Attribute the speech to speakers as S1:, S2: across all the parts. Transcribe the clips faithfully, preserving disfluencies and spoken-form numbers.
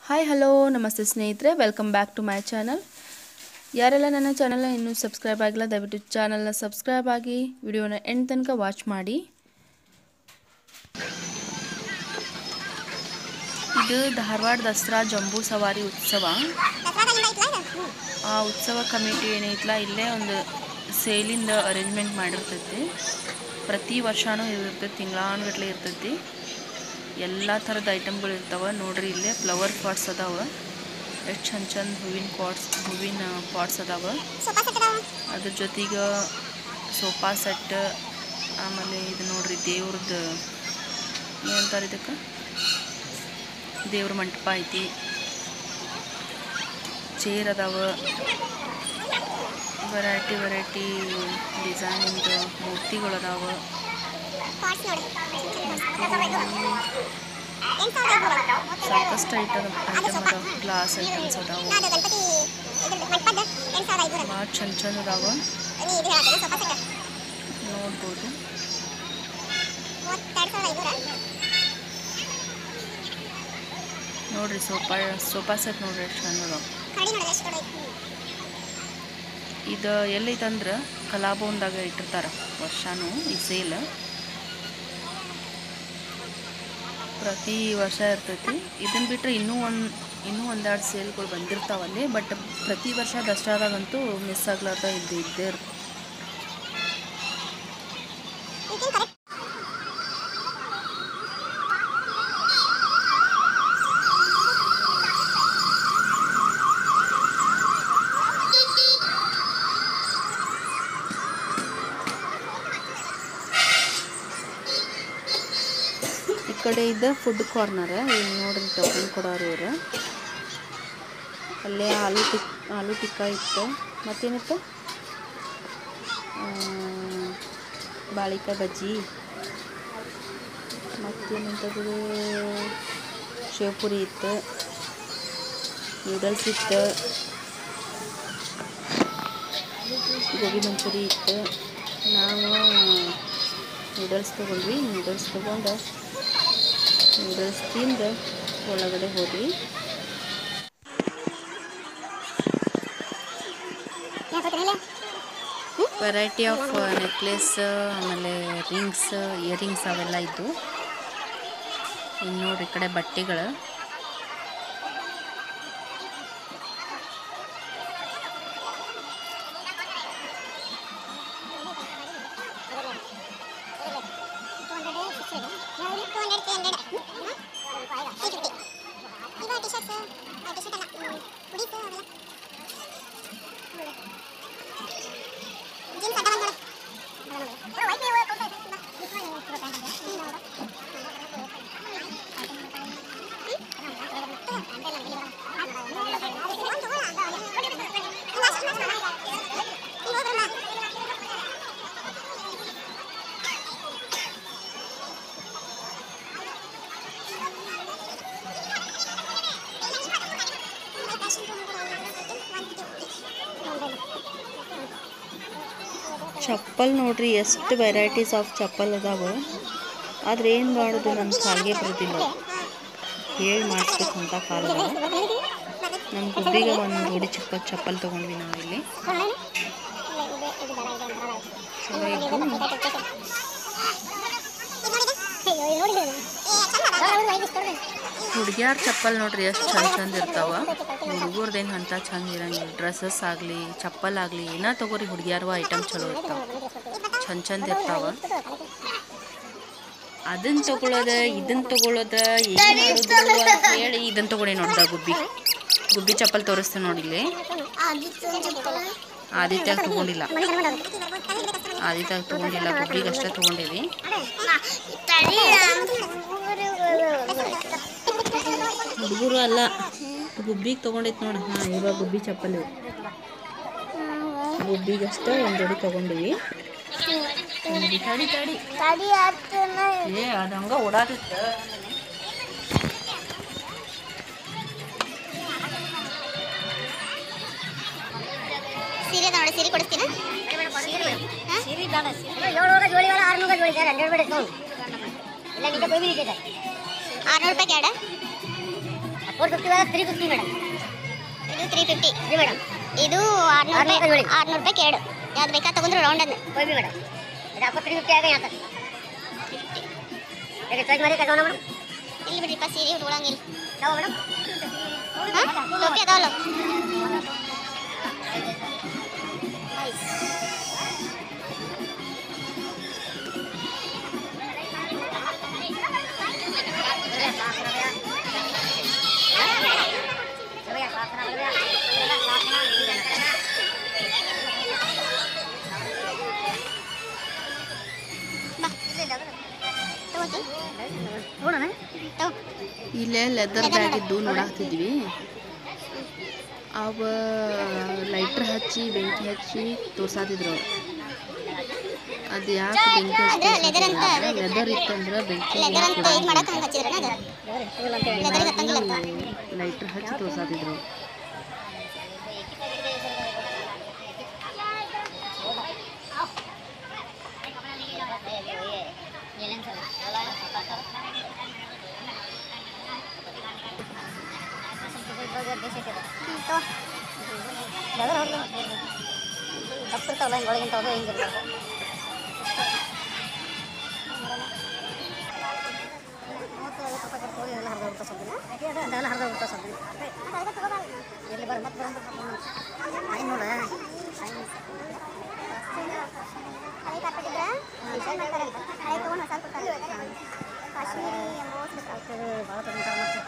S1: Hi hello ನಮಸ್ತೆ ಸ್ನೇಹಿತರೆ, welcome back to my channel. ಯಾರೆಲ್ಲ ನನ್ನ ಚಾನಲ್ನ ಇನ್ನೂ ಸಬ್ಸ್ಕ್ರೈಬ್ ಆಗಿಲ್ಲ ದಯವಿಟ್ಟು ಚಾನಲ್ನ ಸಬ್ಸ್ಕ್ರೈಬ್ ಆಗಿ ವಿಡಿಯೋನ ಎಂಡ್ ತನಕ ವಾಚ್ ಮಾಡಿ. ಇದು ಧಾರವಾಡ ದಸರಾ ಜಂಬೂ ಸವಾರಿ ಉತ್ಸವ. ಆ ಉತ್ಸವ ಕಮಿಟಿ ಏನೈತಲ್ಲ ಇಲ್ಲೇ ಒಂದು ಸೇಲಿಂದ ಅರೇಂಜ್ಮೆಂಟ್ ಮಾಡಿರ್ತೈತಿ. ಪ್ರತಿ ವರ್ಷವೂ ಇರ್ತೈತಿ, ತಿಂಗಳಾನುಗಟ್ಟಲೆ ಇರ್ತೈತಿ. ಎಲ್ಲ ಥರದ ಐಟಮ್ಗಳು ಇರ್ತಾವೆ ನೋಡ್ರಿ. ಇಲ್ಲೇ ಫ್ಲವರ್ ಪಾಟ್ಸ್ ಅದಾವ, ಎಷ್ಟು ಚಂದ ಚಂದ ಹೂವಿನ ಪಾಟ್ಸ್ ಹೂವಿನ ಪಾಟ್ಸ್ ಅದಾವ. ಅದ್ರ ಜೊತೆಗೆ ಸೋಫಾ ಸೆಟ್, ಆಮೇಲೆ ಇದು ನೋಡ್ರಿ ದೇವ್ರದ್ದು ಏನಂತಾರೆ ಇದಕ್ಕೆ, ದೇವ್ರ ಮಂಟಪ ಐತಿ. ಚೇರ್ ಅದಾವ, ವೆರೈಟಿ ವೆರೈಟಿ ಡಿಸೈನಿಂದ ಮೂರ್ತಿಗಳು ಅದಾವ. ಸಾಕಷ್ಟು ಐಟಮ್ ಐಟಮ್ ಅದಾವ, ಗ್ಲಾಸ್ ಐಟಮ್ಸ್ ಅದಾವ, ಭಾಳ ಚಂದ ಚಂದ ಅದಾವ ನೋಡ್ಬೋದು. ನೋಡ್ರಿ ಸೋಫಾ ಸೋಫಾ ಸೆಟ್ ನೋಡ್ರಿ ಎಷ್ಟು ಚಂದ ಅದಾವ. ಇದು ಎಲ್ಲೈತಂದ್ರೆ ಕಲಾಭವನದಾಗ ಇಟ್ಟಿರ್ತಾರ ವರ್ಷನೂ ಈ ಸೇಲ್. ಪ್ರತಿ ವರ್ಷ ಇರ್ತೈತಿ. ಇದನ್ನು ಬಿಟ್ಟರೆ ಇನ್ನೂ ಒಂದು ಇನ್ನೂ ಒಂದೆರಡು ಸೇಲ್ಗಳು ಬಂದಿರ್ತಾವಲ್ಲಿ. ಬಟ್ ಪ್ರತಿ ವರ್ಷ ದಸರಾದಾಗಂತೂ ಮಿಸ್ ಆಗ್ಲಾರ್ದ ಇದು ಇದ್ದೇ ಇರ್ತದೆ. ಈ ಕಡೆ ಇದ್ದ ಫುಡ್ ಕಾರ್ನರ್. ಇಲ್ಲಿ ನೋಡ್ರಿ ಟೋಕನ್ ಕೊಡೋರು ಇವ್ರು. ಅಲ್ಲೇ ಆಲೂ ಟಿಕ್ ಆಲೂ ಟಿಕ್ಕಾ ಇತ್ತು, ಮತ್ತೇನಿತ್ತು ಬಾಳಿಕಾಯಿ ಬಜ್ಜಿ, ಮತ್ತೇನಂತದ್ದು ಶೇವ್ಪುರಿ ಇತ್ತು, ನೂಡಲ್ಸ್ ಇತ್ತು, ಗೋಬಿ ಮಂಚೂರಿ ಇತ್ತು. ನಾವು ನೂಡಲ್ಸ್ ತೊಗೊಂಡ್ವಿ. ನೂಡಲ್ಸ್ ತೊಗೊಂಡು ನೂಡಲ್ಸ್ ತಿಂದು ಒಳಗಡೆ ಹೋದ್ವಿ. ವೆರೈಟಿ ಆಫ್ ನೆಕ್ಲೆಸ್, ಆಮೇಲೆ ರಿಂಗ್ಸ್, ಇಯರಿಂಗ್ಸ್ ಅವೆಲ್ಲ ಇದ್ದು. ಇನ್ನು ನೋಡ್ರಿ ಈ ಕಡೆ ಬಟ್ಟೆಗಳು. ಚಪ್ಪಲ್ ನೋಡ್ರಿ, ಎಷ್ಟು ವೆರೈಟೀಸ್ ಆಫ್ ಚಪ್ಪಲ್ ಅದಾವ. ಆದ್ರೆ ಏನು ಮಾಡೋದು, ನನ್ನ ಕಾಲಿಗೆ ಬರೋದಿಲ್ಲ. ಹೇಳಿ ಮಾಡಿಸ್ಬೇಕು ಅಂತ ಕಾಲದ. ನಮ್ಮ ಗುಬ್ಬಿಗೆ ಒಂದು ಜೋಡಿ ಚಪ್ಪಲ್ ಚಪ್ಪಲ್ ತೊಗೊಂಡ್ವಿ ನಾವಿಲ್ಲಿ. ಹುಡುಗಿಯಾರ ಚಪ್ಪಲ್ ನೋಡ್ರಿ ಎಷ್ಟು ಚಂದ ಚಂದ ಇರ್ತಾವ. ಹುಡುಗರ್ದೇನು ಅಂತ ಚಂದ ಇರಂಗಿಲ್ಲ. ಡ್ರೆಸ್ಸಸ್ ಆಗಲಿ ಚಪ್ಪಲ್ ಆಗಲಿ ಏನೋ ತಗೋರಿ, ಹುಡುಗಿಯಾರವ ಐಟಮ್ ಚಲೋ ಇರ್ತಾವ, ಚಂದ ಚಂದ ಇರ್ತಾವ. ಅದನ್ನು ತೊಗೊಳೋದ ಇದನ್ನು ತೊಗೊಳೋದ ಏನು ಮಾಡೋದು ಅಂತ ಹೇಳಿ ಇದನ್ನು ತೊಗೊಂಡೆ ನೋಡ್ದ. ಗುಬ್ಬಿ ಗುಬ್ಬಿ ಚಪ್ಪಲ್ ತೋರಿಸ್ತೇನೆ ನೋಡಿಲ್ಲಿ. ಆದಿತ್ಯಾಗ ತೊಗೊಂಡಿಲ್ಲ, ಆದಿತ್ಯಾಗ ತೊಗೊಂಡಿಲ್ಲ, ಗುಬ್ಬಿಗಷ್ಟೇ ತೊಗೊಂಡೇವಿ. ಹುಡುಗರು ಅಲ್ಲ, ಗುಬ್ಬಿಗೆ ತೊಗೊಂಡೈತಿ ನೋಡಿ. ಹಾಂ, ಇವಾಗ ಗುಬ್ಬಿ ಚಪ್ಪಲ್ ಇವು ಗುಬ್ಬಿಗಷ್ಟೇ ಒಂದು ಜೋಡಿ ತೊಗೊಂಡಿವಿ. ತಡಿ ತಡಿ ಏ ಅದು ಹಂಗೆ ಓಡಾಡಿತ್ತು.
S2: ಸೀರೆ ನೋಡಿ, ಸೀರೆ ಕೊಡಿಸ್ತೀನಿ. ಏಳ್ನೂರ ಜೋಡಿ ಆರ್ನೂರ ಜೋಡಿ ಸರ್, ಹಂಡ್ರೆಡ್ ಬೇಡ ಎಲ್ಲ ನಿಂಗೆ ಬೇಬಿ ಇದೆ ಸರ್. ಆರ್ನೂರು ರೂಪಾಯಿ ಕ್ಯಾಡ four fifty three fifty madam. ಇದು ತ್ರೀ ಫಿಫ್ಟಿ ರೀ ಮೇಡಮ್. ಇದು ಆರುನೂರು ರೂಪಾಯಿ ಆರುನೂರು ರೂಪಾಯಿ ಎರಡು ಯಾವ್ದು ಬೇಕಾ ತಗೊಂಡ್ರು ರೌಂಡ್ ಅನ್ನು ಹೋಗಿ ಮೇಡಮ್. ಇದು ಹಾಕೋ ತ್ರೀ ಫಿಫ್ಟಿ ಆಗ ಯಾಕೆ ಈಗ ಚಾರ್ಜ್ ಮಾಡಿ ಕಟ್ಟೋಣ ಮೇಡಮ್. ಇಲ್ಲಿ ಬಿಡ್ರಿಪ್ಪ ಸೀರೆ ಉಟ್ಕೊಳಂಗಿಲ್ಲ ನಾವು ಮೇಡಮ್. ಹಾಂ ಟೋಪಿ ಅದಾವಲ್ಲ
S1: ಇಲ್ಲೇ ಲೆದರ್ ಬ್ಯಾಗ್ ಇದ್ದು ನೋಡಾಕ್ತಿದ್ವಿ. ಅವ ಲೈಟ್ರ್ ಹಚ್ಚಿ ಬೆಂಕಿ ಹಚ್ಚಿ ತೋರ್ಸಾತಿದ್ರು. ಅದು ಯಾಕೆ ಬೆಂಕಿ ಹಚ್ಚಿ ಲೆದರ್ ಇತ್ತಂದ್ರೆ ಬೆಂಕಿ ಲೈಟ್ರ್ ಹಚ್ಚಿ ತೋರ್ಸಾತಿದ್ರು.
S2: ತಪ್ಪಿರ್ತಾವಲ್ಲ ಹಿಂಗೆ ಒಳಗಿಂತ ಹೋಗಿ ಹಿಂಗೆ ಎಲ್ಲ ಹರಿದೋಗ್ಬಿಡ್ತಾ ಸ್ವಲ್ಪ ಅದೆಲ್ಲ ಹರಿದೋಗ್ಬಿಡ್ತಾ ಸ್ವಲ್ಪ ಎಲ್ಲಿ ಬರ ಮತ್ತೆ ಬರ ನೋಡ ಭಾಳ ತಗೊಂತಾರೆ ಮತ್ತೆ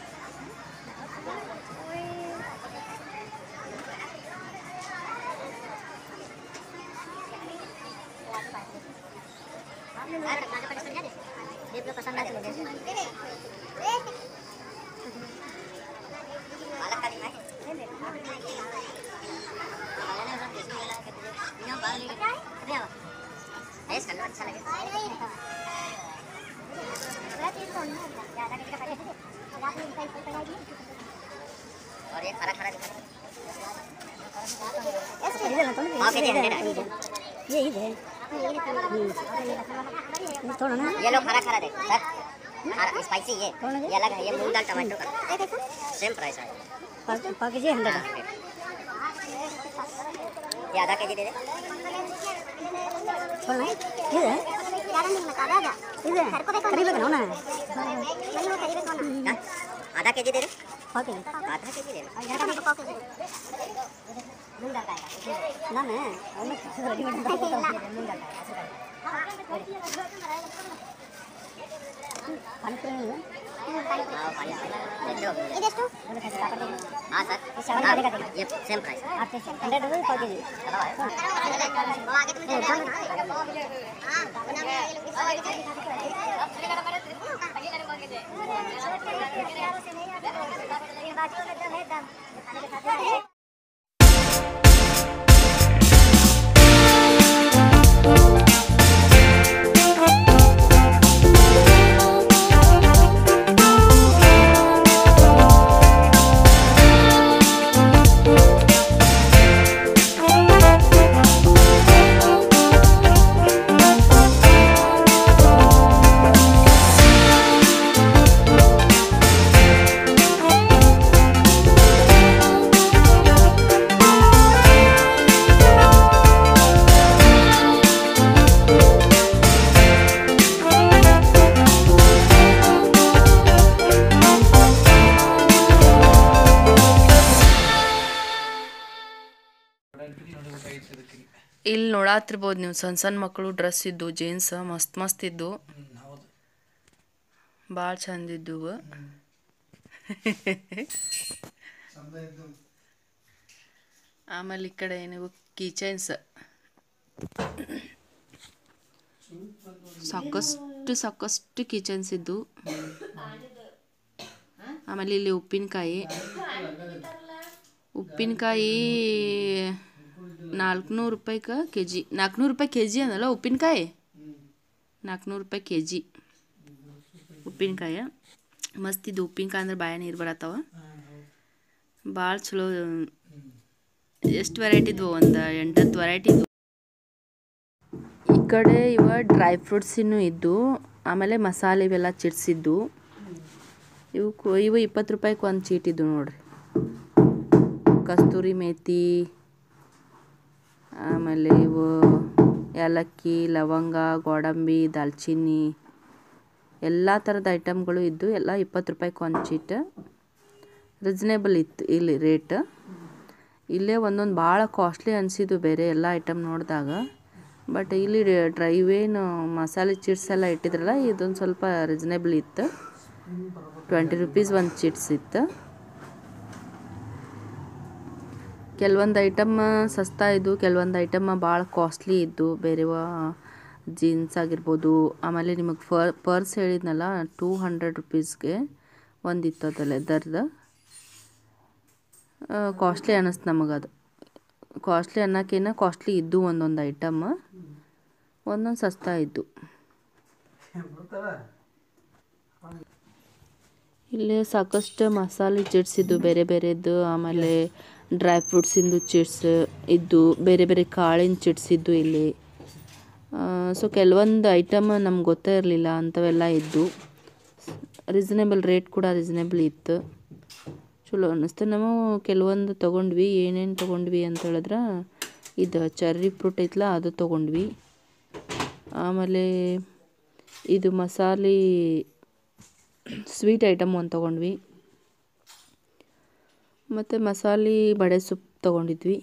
S2: पसंद आती है अच्छा लगे और ये खरा खरा ये ये थोड़ा ना ये लो खरा खरा दे सर खरा स्पाइसी ये ये अलग है ये मूंग दाल टमाटो का सेम प्राइस है पाँच केजी हंड्रेड ये आधा केजी दे दे थोड़ा ना ये ये करीब ना ना आधा केजी दे दे आधा केजी दे मूंग दाल का ना ना रेडीमेड मूंग दाल ಇದೆಷ್ಟು ಹಾಂ ಸರ್ ये सेम प्राइस हंड्रेड रुपये पर केजी
S1: ಇಲ್ಲಿ ನೋಡಾತಿರ್ಬೋದು ನೀವು ಸಣ್ಣ ಸಣ್ಣ ಮಕ್ಕಳು ಡ್ರೆಸ್ ಇದ್ದು ಜೀನ್ಸ್ ಮಸ್ತ್ ಮಸ್ತ್ ಇದ್ದು ಭಾಳ ಚಂದ ಇದ್ದು ಆಮೇಲೆ ಈ ಕಡೆ ನೀವು ಕೀಚೈನ್ಸ್ ಸಾಕಷ್ಟು ಸಾಕಷ್ಟು ಕೀಚೈನ್ಸ್ ಇದ್ದು ಆಮೇಲೆ ಇಲ್ಲಿ ಉಪ್ಪಿನಕಾಯಿ ಉಪ್ಪಿನಕಾಯಿ ನಾಲ್ಕುನೂರು ರೂಪಾಯಿಗೆ ಕೆ ಜಿ ನಾಲ್ಕುನೂರು ರೂಪಾಯಿ ಕೆ ಜಿ ಅನ್ನಲ್ಲ ಉಪ್ಪಿನಕಾಯಿ ನಾಲ್ಕುನೂರು ರೂಪಾಯಿ ಕೆ ಜಿ ಉಪ್ಪಿನಕಾಯಿ ಮಸ್ತ್ ಇದು ಉಪ್ಪಿನಕಾಯಿ ಅಂದ್ರೆ ಬಾಯ ನೀರು ಬರತ್ತವ ಭಾಳ ಚಲೋ ಎಷ್ಟು ವೆರೈಟಿ ಇದ್ವು ಒಂದು ಎಂಟತ್ತು ವೆರೈಟಿ ಇದ್ವು ಈ ಕಡೆ ಇವ ಡ್ರೈ ಫ್ರೂಟ್ಸ್ ಇನ್ನೂ ಇದ್ದು ಆಮೇಲೆ ಮಸಾಲೆ ಇವೆಲ್ಲ ಚಿಟ್ಸಿದ್ದು ಇವು ಇವು ಇಪ್ಪತ್ತು ರೂಪಾಯಿಗೆ ಒಂದು ಚೀಟಿದ್ದು ನೋಡ್ರಿ. ಕಸ್ತೂರಿ ಮೇಥಿ, ಆಮೇಲೆ ಇವು ಏಲಕ್ಕಿ, ಲವಂಗ, ಗೋಡಂಬಿ, ದಾಲ್ಚಿನ್ನಿ ಎಲ್ಲ ಥರದ ಐಟಮ್ಗಳು ಇದ್ದು ಎಲ್ಲ ಇಪ್ಪತ್ತು ರೂಪಾಯಿಗೆ ಒಂದು ಚೀಟ್. ರೀಸ್ನೇಬಲ್ ಇತ್ತು ಇಲ್ಲಿ ರೇಟ್. ಇಲ್ಲೇ ಒಂದೊಂದು ಭಾಳ ಕಾಸ್ಟ್ಲಿ ಅನಿಸಿದ್ದು ಬೇರೆ ಎಲ್ಲ ಐಟಮ್ ನೋಡಿದಾಗ. ಬಟ್ ಇಲ್ಲಿ ಡ್ರೈ ಇವೇನು ಮಸಾಲೆ ಚಿಟ್ಸ್ ಎಲ್ಲ ಇಟ್ಟಿದ್ರಲ್ಲ ಇದೊಂದು ಸ್ವಲ್ಪ ರೀಸ್ನೇಬಲ್ ಇತ್ತು. ಟ್ವೆಂಟಿ ರುಪೀಸ್ ಒಂದು ಚಿಟ್ಸ್ ಇತ್ತು. ಕೆಲವೊಂದು ಐಟಮ್ ಸಸ್ತಾ ಇದ್ದು, ಕೆಲವೊಂದು ಐಟಮ್ ಭಾಳ ಕಾಸ್ಟ್ಲಿ ಇದ್ದು. ಬೇರೆವ ಜೀನ್ಸ್ ಆಗಿರ್ಬೋದು, ಆಮೇಲೆ ನಿಮಗೆ ಫರ್ ಪರ್ಸ್ ಹೇಳಿದ್ನಲ್ಲ ಟೂ ಹಂಡ್ರೆಡ್ ರುಪೀಸ್ಗೆ ಒಂದಿತ್ತು ಅದು ಲೆದರ್ದು. ಕಾಸ್ಟ್ಲಿ ಅನ್ನಿಸ್ತು ನಮಗದು. ಕಾಸ್ಟ್ಲಿ ಅನ್ನೋಕ್ಕೇನ ಕಾಸ್ಟ್ಲಿ ಇದ್ದು ಒಂದೊಂದು ಐಟಮ್, ಒಂದೊಂದು ಸಸ್ತಾ ಇದ್ದು. ಇಲ್ಲೇ ಸಾಕಷ್ಟು ಮಸಾಲೆ ಚಿಟ್ಸ್ ಇದ್ದು ಬೇರೆ ಬೇರೆದ್ದು, ಆಮೇಲೆ ಡ್ರೈ ಫ್ರೂಟ್ಸಿಂದು ಚಿಟ್ಸ್ ಇದ್ದು, ಬೇರೆ ಬೇರೆ ಕಾಳಿನ ಚಿಟ್ಸ್ ಇದ್ದು ಇಲ್ಲಿ. ಸೊ ಕೆಲವೊಂದು ಐಟಮ್ ನಮ್ಗೆ ಗೊತ್ತೇ ಇರಲಿಲ್ಲ, ಅಂಥವೆಲ್ಲ ಇದ್ದು. ರೀಸನೇಬಲ್ ರೇಟ್ ಕೂಡ ರೀಸನೇಬಲ್ ಇತ್ತು. ಚಲೋ ಅನ್ನಿಸ್ತು. ನಾವು ಕೆಲವೊಂದು ತೊಗೊಂಡ್ವಿ. ಏನೇನು ತೊಗೊಂಡ್ವಿ ಅಂತ ಹೇಳಿದ್ರೆ, ಇದು ಚೆರ್ರಿ ಫ್ರೂಟ್ ಐತಲ್ಲ ಅದು ತೊಗೊಂಡ್ವಿ. ಆಮೇಲೆ ಇದು ಮಸಾಲೆ ಸ್ವೀಟ್ ಐಟಮ್ ಒಂದು ತೊಗೊಂಡ್ವಿ. ಮತ್ತು ಮಸಾಲೆ ಬಡೆ ಸೊಪ್ಪು ತೊಗೊಂಡಿದ್ವಿ.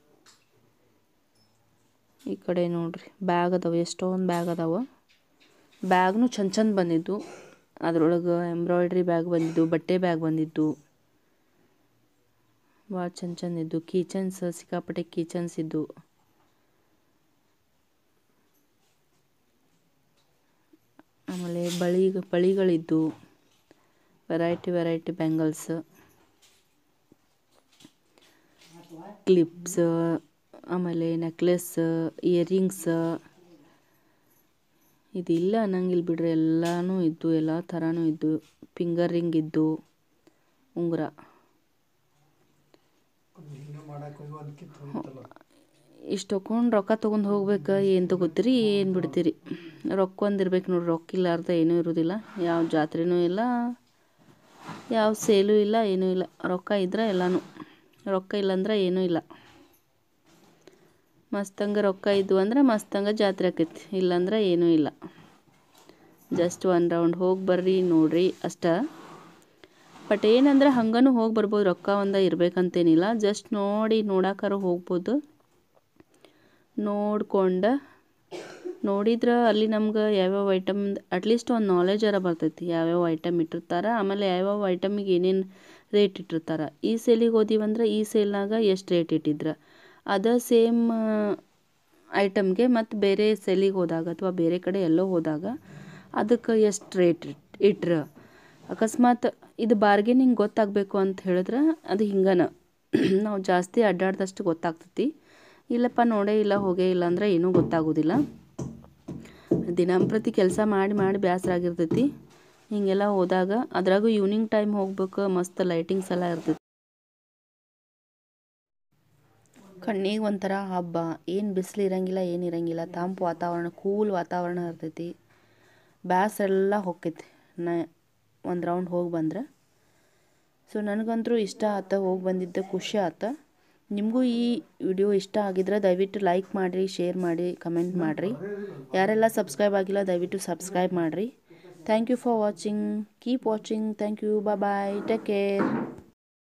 S1: ಈ ಕಡೆ ನೋಡ್ರಿ ಬ್ಯಾಗ್ ಅದಾವೆ, ಎಷ್ಟೊಂದು ಬ್ಯಾಗ್ ಅದಾವೆ. ಬ್ಯಾಗ್ನು ಚಂದ ಚಂದ ಬಂದಿದ್ದು. ಅದ್ರೊಳಗೆ ಎಂಬ್ರಾಯ್ಡ್ರಿ ಬ್ಯಾಗ್ ಬಂದಿದ್ದು, ಬಟ್ಟೆ ಬ್ಯಾಗ್ ಬಂದಿದ್ದು, ಭಾಳ ಚಂದ ಚಂದ ಇದ್ದು. ಕೀಚನ್ಸ್ ಸಿಕ್ಕಾಪಟ್ಟೆ ಕೀಚನ್ಸ್ ಇದ್ದು. ಆಮೇಲೆ ಬಳಿ ಬಳಿಗಳಿದ್ದು, ವೆರೈಟಿ ವೆರೈಟಿ ಬ್ಯಾಂಗಲ್ಸ್, ಕ್ಲಿಪ್ಸ್, ಆಮೇಲೆ ನೆಕ್ಲೆಸ್, ಇಯರಿಂಗ್ಸ್. ಇದಿಲ್ಲ ಅನ್ನಂಗಿಲ್ಲ ಬಿಡ್ರಿ, ಎಲ್ಲನೂ ಇದ್ದು, ಎಲ್ಲ ಥರನೂ ಇದ್ದು. ಫಿಂಗರ್ ರಿಂಗ್ ಇದ್ದು, ಉಂಗುರ. ಇಷ್ಟು ತೊಗೊಂಡು ರೊಕ್ಕ ತೊಗೊಂಡು ಹೋಗ್ಬೇಕು. ಏನು ತೊಗೋತೀರಿ ಏನು ಬಿಡ್ತೀರಿ. ರೊಕ್ಕ ಒಂದು ಇರ್ಬೇಕು ನೋಡ್ರಿ. ರೊಕ್ಕ ಇಲ್ಲಾರ್ದ ಏನೂ ಇರೋದಿಲ್ಲ. ಯಾವ ಜಾತ್ರೆನೂ ಇಲ್ಲ, ಯಾವ ಸೇಲು ಇಲ್ಲ, ಏನೂ ಇಲ್ಲ. ರೊಕ್ಕ ಇದ್ರೆ ಎಲ್ಲನೂ. ರೊಕ್ಕ ಇಲ್ಲಂದ್ರೆ ಏನೂ ಇಲ್ಲ. ಮಸ್ತಂಗೆ ರೊಕ್ಕ ಇದ್ವು ಅಂದ್ರೆ ಮಸ್ತಂಗೆ ಜಾತ್ರೆ ಆಕೈತಿ, ಇಲ್ಲಾಂದ್ರೆ ಏನೂ ಇಲ್ಲ. ಜಸ್ಟ್ ಒನ್ ರೌಂಡ್ ಹೋಗಿ ಬರ್ರಿ ನೋಡ್ರಿ ಅಷ್ಟೇ. ಬಟ್ ಏನಂದ್ರೆ ಹಂಗನೂ ಹೋಗಿ ಬರ್ಬೋದು, ರೊಕ್ಕ ಒಂದ ಇರ್ಬೇಕಂತೇನಿಲ್ಲ. ಜಸ್ಟ್ ನೋಡಿ ನೋಡಾಕಾರ ಹೋಗ್ಬೋದು. ನೋಡ್ಕೊಂಡು ನೋಡಿದ್ರೆ ಅಲ್ಲಿ ನಮ್ಗೆ ಯಾವ್ಯಾವ ಐಟಮ್ ಅಟ್ಲೀಸ್ಟ್ ಒಂದು ನಾಲೆಜರ ಬರ್ತೈತಿ. ಯಾವ್ಯಾವ ಐಟಮ್ ಇಟ್ಟಿರ್ತಾರೆ, ಆಮೇಲೆ ಯಾವ್ಯಾವ ಐಟಮಿಗೆ ಏನೇನು ರೇಟ್ ಇಟ್ಟಿರ್ತಾರೆ. ಈ ಸೇಲಿಗೆ ಹೋದಿವಂದ್ರೆ ಈ ಸೇಲ್ನಾಗ ಎಷ್ಟು ರೇಟ್ ಇಟ್ಟಿದ್ರೆ, ಅದೇ ಸೇಮ್ ಐಟಮ್ಗೆ ಮತ್ತು ಬೇರೆ ಸೇಲಿಗೆ ಹೋದಾಗ ಅಥವಾ ಬೇರೆ ಕಡೆ ಎಲ್ಲೋ ಹೋದಾಗ ಅದಕ್ಕೆ ಎಷ್ಟು ರೇಟ್ ಇಟ್ರೆ, ಅಕಸ್ಮಾತ್ ಇದು ಬಾರ್ಗೇನಿಂಗ್ ಗೊತ್ತಾಗಬೇಕು ಅಂತ ಹೇಳಿದ್ರೆ ಅದು ಹಿಂಗನ ನಾವು ಜಾಸ್ತಿ ಅಡ್ಡಾಡ್ದಷ್ಟು ಗೊತ್ತಾಗ್ತೈತಿ. ಇಲ್ಲಪ್ಪ ನೋಡೇ ಇಲ್ಲ ಹೋಗೇ ಇಲ್ಲ ಅಂದರೆ ಏನೂ ಗೊತ್ತಾಗೋದಿಲ್ಲ. ದಿನಂಪ್ರತಿ ಕೆಲಸ ಮಾಡಿ ಮಾಡಿ ಬೇಸರ ಆಗಿರ್ತೈತಿ. ಹೀಗೆಲ್ಲ ಹೋದಾಗ ಅದ್ರಾಗೂ ಈವ್ನಿಂಗ್ ಟೈಮ್ ಹೋಗ್ಬೇಕು, ಮಸ್ತ್ ಲೈಟಿಂಗ್ಸ್ ಎಲ್ಲ ಇರ್ತೈತಿ. ಕಣ್ಣಿಗೆ ಒಂಥರ ಹಬ್ಬ. ಏನು ಬಿಸಿಲು ಇರಂಗಿಲ್ಲ, ಏನು ಇರಂಗಿಲ್ಲ. ತಂಪು ವಾತಾವರಣ, ಕೂಲ್ ವಾತಾವರಣ ಇರ್ತೈತಿ. ಬೇಸರೆಲ್ಲ ಹೋಗ್ತೈತಿ ನ ಒಂದು ರೌಂಡ್ ಹೋಗಿ ಬಂದ್ರೆ. ಸೊ ನನಗಂತೂ ಇಷ್ಟ ಆತ, ಹೋಗಿ ಬಂದಿದ್ದೆ ಖುಷಿ ಆತ. ನಿಮಗೂ ಈ ವಿಡಿಯೋ ಇಷ್ಟ ಆಗಿದ್ರೆ ದಯವಿಟ್ಟು ಲೈಕ್ ಮಾಡಿರಿ, ಶೇರ್ ಮಾಡಿ, ಕಮೆಂಟ್ ಮಾಡಿರಿ. ಯಾರೆಲ್ಲ ಸಬ್ಸ್ಕ್ರೈಬ್ ಆಗಿಲ್ಲ ದಯವಿಟ್ಟು ಸಬ್ಸ್ಕ್ರೈಬ್ ಮಾಡಿರಿ. Thank you for watching. Keep watching. Thank you. Bye bye. Take care.